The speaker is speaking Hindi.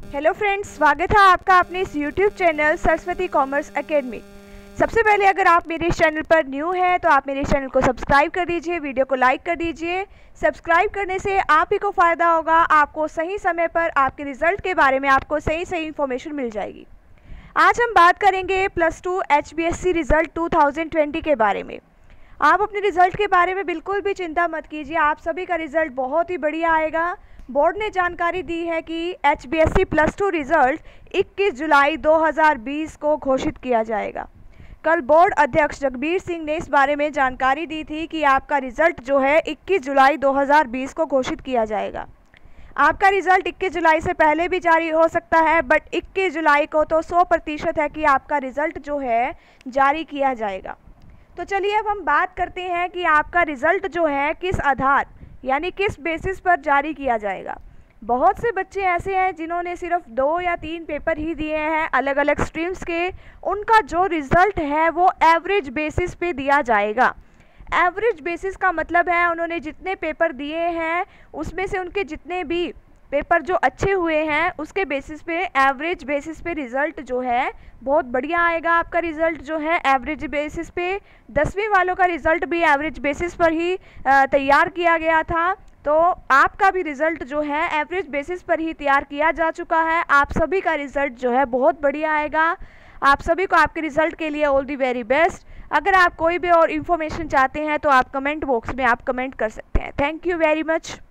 हेलो फ्रेंड्स, स्वागत है आपका अपने इस YouTube channel Saraswati commerce academy. सबसे पहले अगर आप मेरे इस चैनल पर न्यू हैं तो आप मेरे इस चैनल को सब्सक्राइब कर दीजिए, वीडियो को लाइक कर दीजिए। सब्सक्राइब करने से आप ही को फ़ायदा होगा, आपको सही समय पर आपके रिज़ल्ट के बारे में आपको सही इन्फॉर्मेशन मिल जाएगी। आज हम बात करेंगे +2 HBSC रिज़ल्ट 2020 के बारे में। आप अपने रिज़ल्ट के बारे में बिल्कुल भी चिंता मत कीजिए, आप सभी का रिज़ल्ट बहुत ही बढ़िया आएगा। बोर्ड ने जानकारी दी है कि HBSC +2 रिज़ल्ट 21 जुलाई 2020 को घोषित किया जाएगा। कल बोर्ड अध्यक्ष जगबीर सिंह ने इस बारे में जानकारी दी थी कि आपका रिज़ल्ट जो है 21 जुलाई 2020 को घोषित किया जाएगा। आपका रिज़ल्ट 21 जुलाई से पहले भी जारी हो सकता है, बट 21 जुलाई को तो 100% है कि आपका रिज़ल्ट जो है जारी किया जाएगा। तो चलिए अब हम बात करते हैं कि आपका रिज़ल्ट जो है किस आधार यानी किस बेसिस पर जारी किया जाएगा। बहुत से बच्चे ऐसे हैं जिन्होंने सिर्फ 2 या 3 पेपर ही दिए हैं अलग अलग स्ट्रीम्स के, उनका जो रिज़ल्ट है वो एवरेज बेसिस पे दिया जाएगा। एवरेज बेसिस का मतलब है उन्होंने जितने पेपर दिए हैं उसमें से उनके जितने भी पेपर जो अच्छे हुए हैं उसके बेसिस पे एवरेज बेसिस पे रिज़ल्ट जो है बहुत बढ़िया आएगा। आपका रिज़ल्ट जो है एवरेज बेसिस पे 10वीं वालों का रिज़ल्ट भी एवरेज बेसिस पर ही तैयार किया गया था, तो आपका भी रिज़ल्ट जो है एवरेज बेसिस पर ही तैयार किया जा चुका है। आप सभी का रिज़ल्ट जो है बहुत बढ़िया आएगा। आप सभी को आपके रिज़ल्ट के लिए ऑल दी वेरी बेस्ट। अगर आप कोई भी और इन्फॉर्मेशन चाहते हैं तो आप कमेंट बॉक्स में आप कमेंट कर सकते हैं। Thank you very much.